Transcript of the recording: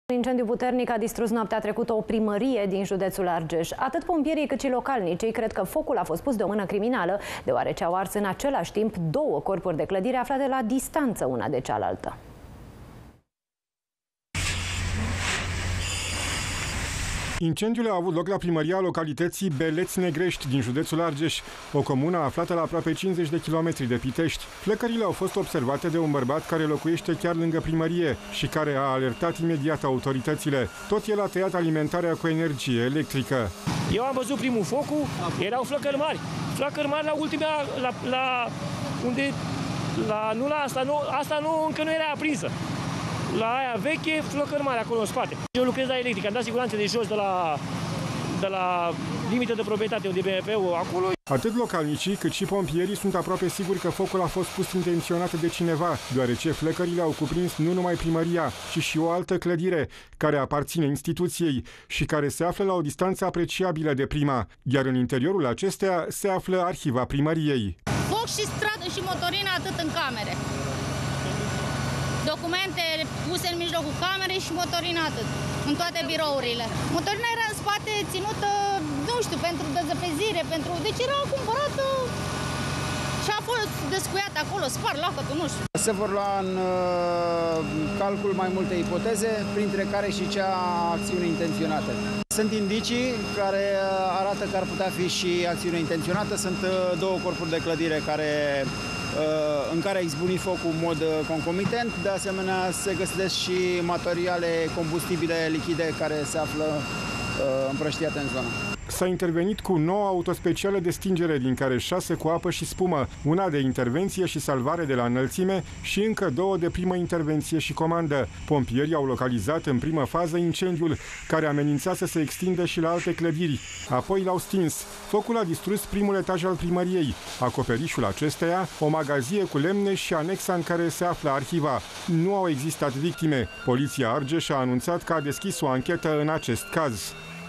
Incendiu puternic a distrus noaptea trecută o primărie din județul Argeș. Atât pompierii cât și localnicii cred că focul a fost pus de o mână criminală, deoarece au ars în același timp două corpuri de clădire aflate la distanță una de cealaltă. Incendiul a avut loc la primăria localității Beleți-Negrești din județul Argeș, o comună aflată la aproape 50 de kilometri de Pitești. Flăcările au fost observate de un bărbat care locuiește chiar lângă primărie și care a alertat imediat autoritățile. Tot el a tăiat alimentarea cu energie electrică. Eu am văzut primul focul, erau flăcări mari. Flăcări mari la ultimea, asta încă nu era aprinsă. La aia veche, flăcări mari acolo în spate. Eu lucrez la electrică, am dat siguranță de jos de la limită de proprietate unde e BMP-ul acolo. Atât localnicii cât și pompierii sunt aproape siguri că focul a fost pus intenționat de cineva, deoarece flăcările au cuprins nu numai primăria, ci și o altă clădire care aparține instituției și care se află la o distanță apreciabilă de prima, iar în interiorul acesteia se află arhiva primăriei. Foc și stradă și motorină atât în camere. Documente puse în mijlocul camerei și motorina atât, în toate birourile. Motorina era în spate ținută, nu știu, pentru dezăpezire, deci era cumpărată și a fost descuiată acolo, spart lacătul, nu știu. Se vor lua în calcul mai multe ipoteze, printre care și cea acțiune intenționată. Sunt indicii care arată că ar putea fi și acțiune intenționată. Sunt două corpuri de clădire în care a izbunit focul în mod concomitent. De asemenea, se găsesc și materiale combustibile lichide care se află împrăștiate în zonă. S-a intervenit cu 9 autospeciale de stingere, din care 6 cu apă și spumă, una de intervenție și salvare de la înălțime și încă 2 de primă intervenție și comandă. Pompierii au localizat în primă fază incendiul, care amenința să se extindă și la alte clădiri. Apoi l-au stins. Focul a distrus primul etaj al primăriei, acoperișul acesteia, o magazie cu lemne și anexa în care se află arhiva. Nu au existat victime. Poliția Argeș a anunțat că a deschis o anchetă în acest caz.